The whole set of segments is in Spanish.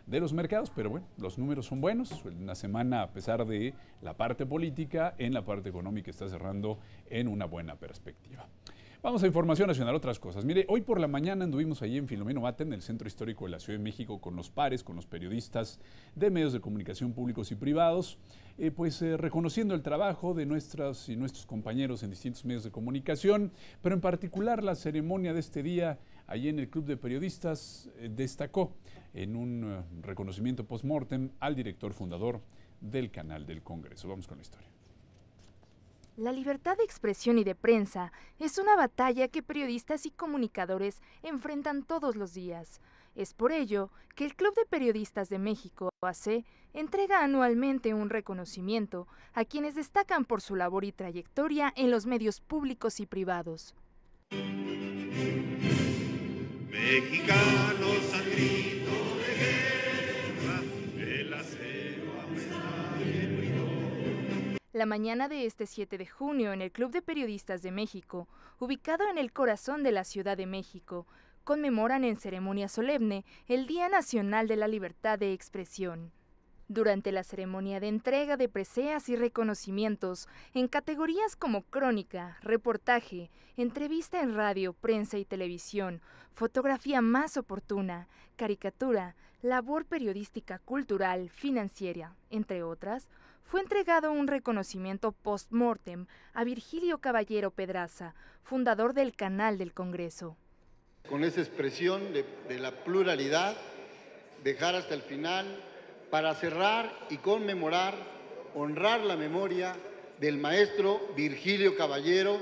de los mercados, pero bueno, los números son buenos. Una semana, a pesar de la parte política, en la parte económica está cerrando en una buena perspectiva. Vamos a información nacional, otras cosas. Mire, hoy por la mañana anduvimos allí en Filomeno Mata, en el Centro Histórico de la Ciudad de México, con los pares, con los periodistas de medios de comunicación públicos y privados, reconociendo el trabajo de nuestras y nuestros compañeros en distintos medios de comunicación, pero en particular la ceremonia de este día, allí en el Club de Periodistas, destacó en un reconocimiento post-mortem al director fundador del canal del Congreso. Vamos con la historia. La libertad de expresión y de prensa es una batalla que periodistas y comunicadores enfrentan todos los días. Es por ello que el Club de Periodistas de México, AC, entrega anualmente un reconocimiento a quienes destacan por su labor y trayectoria en los medios públicos y privados. Mexicanos al grito de guerra, el acero apresado y el ruido. La mañana de este 7 de junio, en el Club de Periodistas de México, ubicado en el corazón de la Ciudad de México, conmemoran en ceremonia solemne el Día Nacional de la Libertad de Expresión. Durante la ceremonia de entrega de preseas y reconocimientos en categorías como crónica, reportaje, entrevista en radio, prensa y televisión, fotografía más oportuna, caricatura, labor periodística cultural, financiera, entre otras, fue entregado un reconocimiento post-mortem a Virgilio Caballero Pedraza, fundador del Canal del Congreso. Con esa expresión de la pluralidad, dejar hasta el final para cerrar y conmemorar, honrar la memoria del maestro Virgilio Caballero.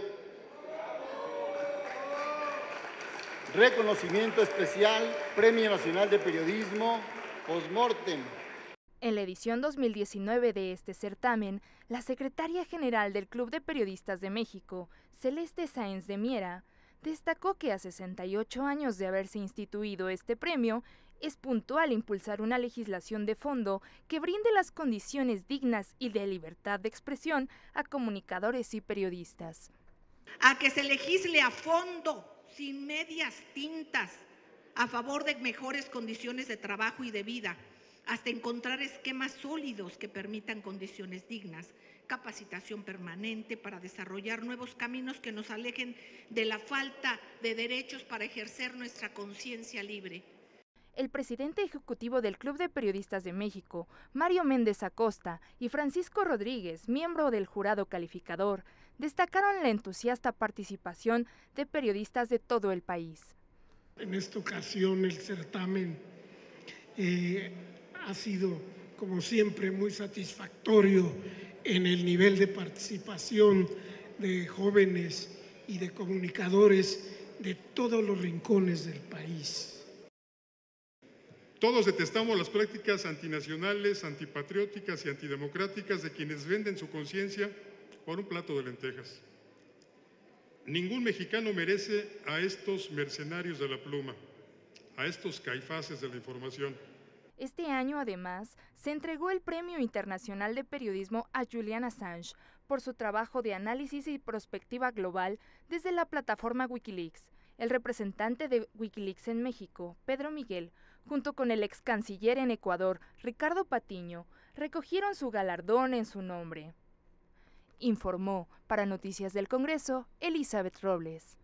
Reconocimiento especial, Premio Nacional de Periodismo, post-mortem. En la edición 2019 de este certamen, la secretaria general del Club de Periodistas de México, Celeste Sáenz de Miera, destacó que a 68 años de haberse instituido este premio, es puntual impulsar una legislación de fondo que brinde las condiciones dignas y de libertad de expresión a comunicadores y periodistas. A que se legisle a fondo, sin medias tintas, a favor de mejores condiciones de trabajo y de vida, hasta encontrar esquemas sólidos que permitan condiciones dignas, capacitación permanente para desarrollar nuevos caminos que nos alejen de la falta de derechos para ejercer nuestra conciencia libre. El presidente ejecutivo del Club de Periodistas de México, Mario Méndez Acosta, y Francisco Rodríguez, miembro del jurado calificador, destacaron la entusiasta participación de periodistas de todo el país. En esta ocasión el certamen ha sido, como siempre, muy satisfactorio en el nivel de participación de jóvenes y de comunicadores de todos los rincones del país. Todos detestamos las prácticas antinacionales, antipatrióticas y antidemocráticas de quienes venden su conciencia por un plato de lentejas. Ningún mexicano merece a estos mercenarios de la pluma, a estos caifaces de la información. Este año, además, se entregó el Premio Internacional de Periodismo a Julian Assange por su trabajo de análisis y prospectiva global desde la plataforma Wikileaks. El representante de Wikileaks en México, Pedro Miguel, junto con el ex canciller en Ecuador, Ricardo Patiño, recogieron su galardón en su nombre. Informó para Noticias del Congreso, Elizabeth Robles.